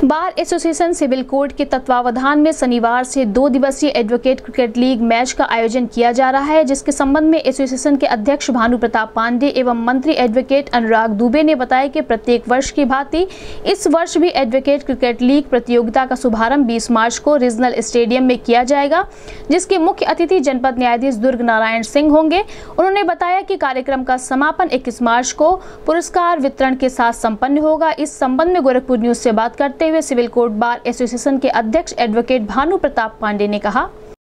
Bar association civil court के तत्वावधान में शनिवार से 2 दिवसीय एडवोकेट क्रिकेट लीग मैच का आयोजन किया जा रहा है, जिसके संबंध में एसोसिएशन के अध्यक्ष भानु प्रताप पांडे एवं मंत्री एडवोकेट अनुराग दुबे ने बताया कि प्रत्येक वर्ष की भांति इस वर्ष भी एडवोकेट क्रिकेट लीग प्रतियोगिता का शुभारंभ 20 मार्च को रीजनल स्टेडियम में किया जाएगा, जिसके मुख्य अतिथि जनपद न्यायाधीश दुर्ग नारायण सिंह होंगे। उन्होंने बताया कि कार्यक्रम का समापन 21 मार्च को पुरस्कार वितरण के साथ संपन्न होगा। इस संबंध में गोरखपुर न्यूज से बात करते हुए सिविल कोर्ट बार एसोसिएशन के अध्यक्ष एडवोकेट भानु प्रताप पांडे ने कहा,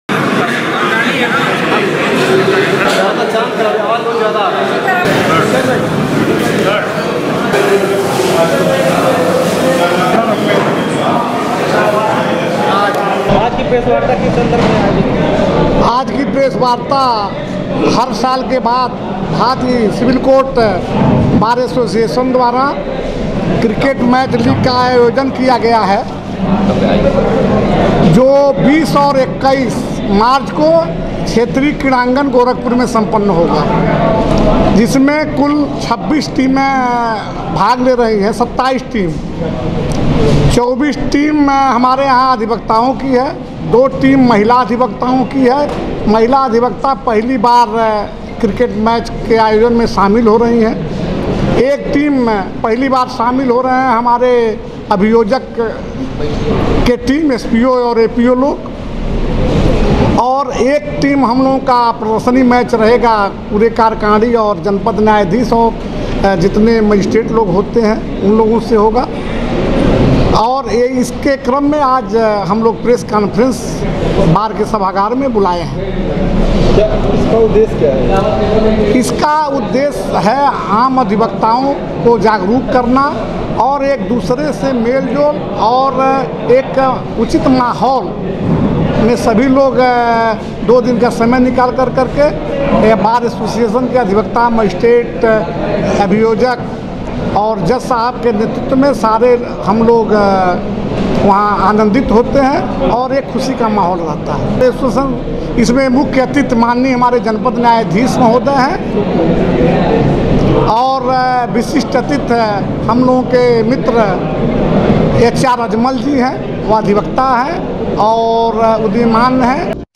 आज की प्रेस वार्ता किस संदर्भ में आयोजित? आज की प्रेस वार्ता हर साल के बाद भारतीय सिविल कोर्ट बार एसोसिएशन द्वारा क्रिकेट मैच लीग का आयोजन किया गया है, जो 20 और 21 मार्च को क्षेत्रीय क्रीड़ांगन गोरखपुर में संपन्न होगा, जिसमें कुल 26 टीमें भाग ले रही हैं। 27 टीम, 24 टीम हमारे यहाँ अधिवक्ताओं की है, 2 टीम महिला अधिवक्ताओं की है। महिला अधिवक्ता पहली बार क्रिकेट मैच के आयोजन में शामिल हो रही हैं। एक टीम पहली बार शामिल हो रहे हैं हमारे अभियोजक के टीम एसपीओ और एपीओ लोग, और एक टीम हम लोगों का प्रदर्शनी मैच रहेगा पूरे कारकांडी और जनपद न्यायाधीश और जितने मजिस्ट्रेट लोग होते हैं उन लोगों से होगा। और ये इसके क्रम में आज हम लोग प्रेस कॉन्फ्रेंस बार के सभागार में बुलाए हैं। क्या इसका उद्देश्य क्या है? इसका उद्देश्य है आम अधिवक्ताओं को जागरूक करना और एक दूसरे से मेल जोल और एक उचित माहौल में सभी लोग 2 दिन का समय निकाल करके बार एसोसिएशन के अधिवक्ता, मजिस्ट्रेट, अभियोजक और जज साहब के नेतृत्व में सारे हम लोग वहाँ आनंदित होते हैं और एक खुशी का माहौल रहता है। एसोसिएशन इसमें मुख्य अतिथि माननीय हमारे जनपद न्यायाधीश महोदय हैं और विशिष्ट अतिथि हम लोगों के मित्र HR अजमल जी हैं, वो अधिवक्ता हैं और उदीयमान हैं।